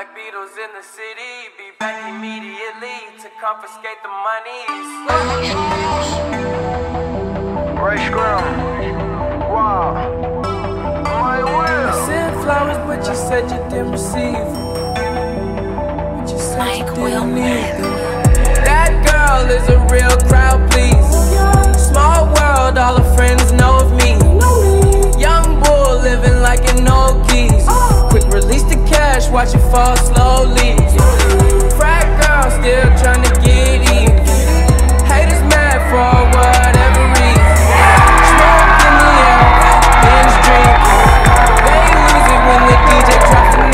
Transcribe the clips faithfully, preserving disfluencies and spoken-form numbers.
Black Beatles in the city, be back immediately to confiscate the monies. Ray Scrum. Wow. My will. I sent flowers, but you said you didn't receive them. But you said Mike you didn't need them. That girl is a real crowd, please. Small world, all her friends know of me. Young bull living like an old geese. Quick release the cash, watch it fall slowly. Frat girl still trying to get even. Haters mad for whatever reason. Smoke in the air, binge drink. They lose it when the D J drops the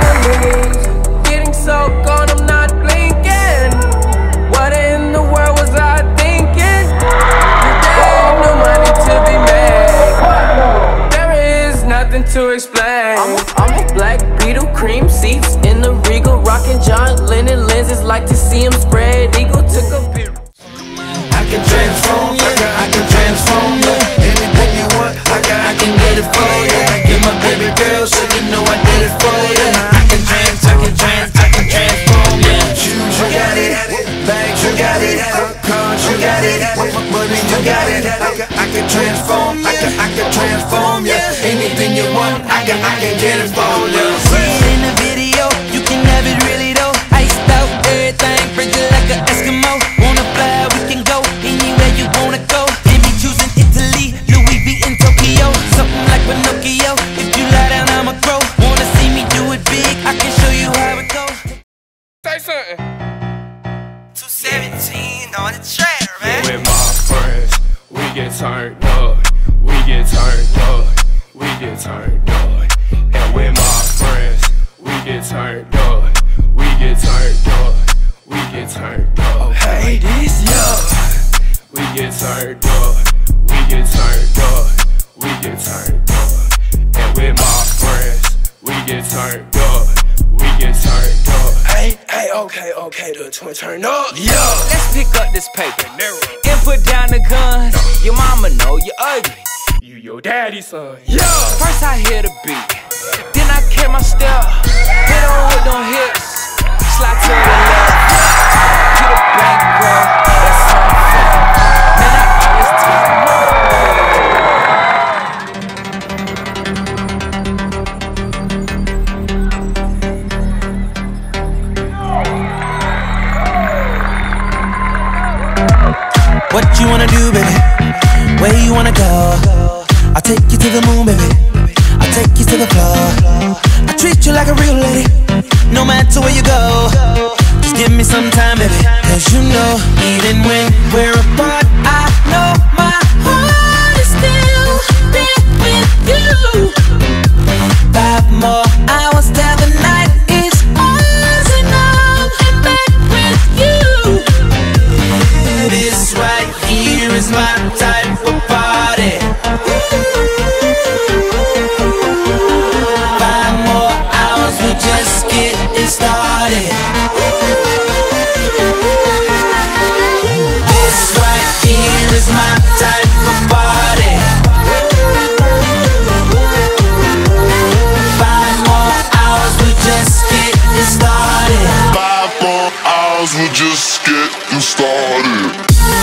knee. Getting so gone, I'm not blinking. What in the world was I thinking? There ain't no money to be made. There is nothing to explain. I'm a, I'm a black beetle, cream seats in the Regal, rocking John Lennon lenses, like to see him spread eagle. Took a beer. I can transform you, I can transform you. Anything you want, I can, I can get it for you. You're my baby girl, so you know I did it for you. I can trans, I can trans, I can transform you. Shoes, you got it. Bags, you got it. Cars, you got it. Money, you got it. I can, I can transform you. I can, I can transform you. Anything you want, I can, I can get it for you. See it in the video, you can have it really though. Iced out, everything, frigid like an Eskimo. Wanna fly, we can go anywhere you wanna go. Give me choosing Italy, Louis V in Tokyo. Something like Pinocchio, if you lie down I'ma grow. Wanna see me do it big, I can show you how it goes. Say something. two seventeen on the track, man. With my friends, we get turned up, we get turned up, we get turned up. And with my friends, we get turned up, we get turned up, we get turned up. Hey, this yo. We get turned up, we get turned up, we get turned up. And with my friends, we get turned up, we get turned up. Hey, hey, okay, okay, the twin turn up. Yo, let's pick up this paper and put down the guns. Your mama know you ugly. You your daddy's son. Yo, first I hear the beat, then I carry my step. Hit on with them hips, slide to the left. To the back, bro. That's something. Man, I always talk more. What you wanna do, baby? Where you wanna go? I'll take you to the moon, baby. I'll take you to the floor. I treat you like a real lady, no matter where you go. Just give me some time, baby. Cause you know, even when we're apart, I know my heart is still there with you. Five more hours till the night is ours, and I'm back with you. This right here is my type of party. Five more hours, we're just getting started. This right here is my type of party. Five more hours, we're just getting started. Five more hours, we're just getting started.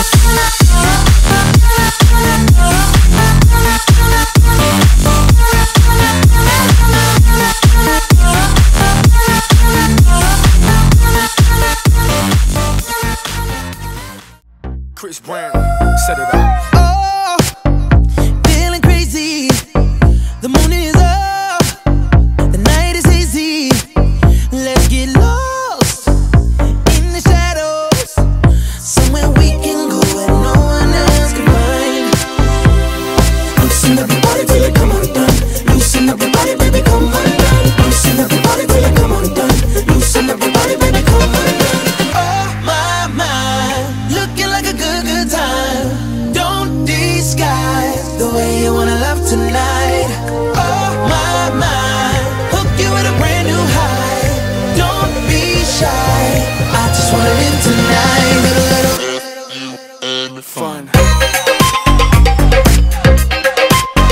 Chris Brown, set it up. Oh, feeling crazy. The moon is up, the night is easy. Let's get lost in the shadows, somewhere we can go where no one else can find. Loosen everybody till it come undone. Loosen everybody, baby, come undone. Loosen everybody till it come undone. Loosen everybody, baby, come undone. Oh my mind, looking like a good, good time. Don't disguise the way you wanna love tonight. Oh my mind, hook you with a brand new high. Don't be shy, I just wanna live tonight. Little, little And fun.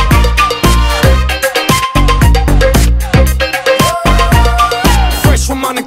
Fresh from my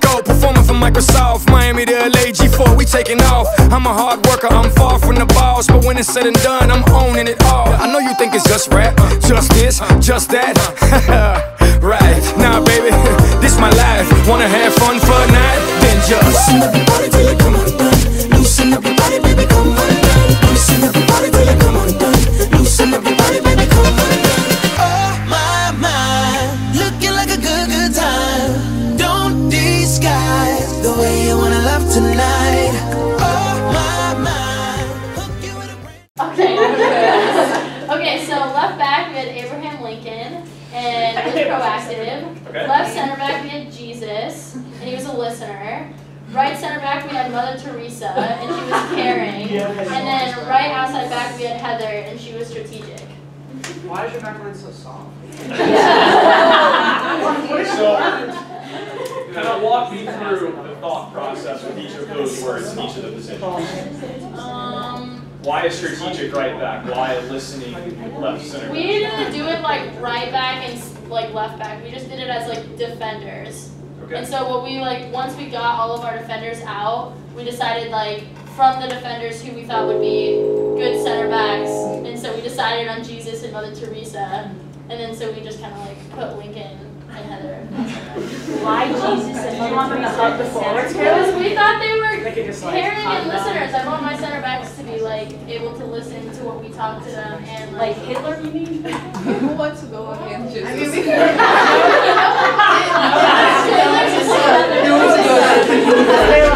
when it's said and done, I'm owning it all. I know you think it's just rap, just this, just that. Right, nah baby, this my life. Wanna have fun for a night? Then just loosen up your body till it come undone. Loosen up your body, baby, come undone. Loosen up your body till it come undone. Loosen up your body, baby, come undone. Oh my, my, looking like a good, good time. Don't disguise the way you wanna love tonight. Oh my, my, hook you with a brand. Okay. Okay, so left back we had Abraham Lincoln, and he was proactive. Okay. Left center back we had Jesus, and he was a listener. Right center back we had Mother Teresa, and she was caring. And then right outside back we had Heather, and she was strategic. Why is your backline so soft? So, kind of walk me through the thought process with each of those words in each of the positions. Um, Why is strategic right back? Why listening left center? we didn't do it like right back and like left back. We just did it as like defenders. Okay. And so what we like, once we got all of our defenders out, we decided like from the defenders who we thought would be good center backs. And so we decided on Jesus and Mother Teresa. And then so we just kind of like put Lincoln and Heather. Why Jesus and Mother Teresa the forwards? Because we thought they were They could just, like, caring talk and about listeners. I want my center backs to be like able to listen to what we talk to them and like, Like Hitler, you mean? Who wants to go against Jesus? I mean, we Hitler's a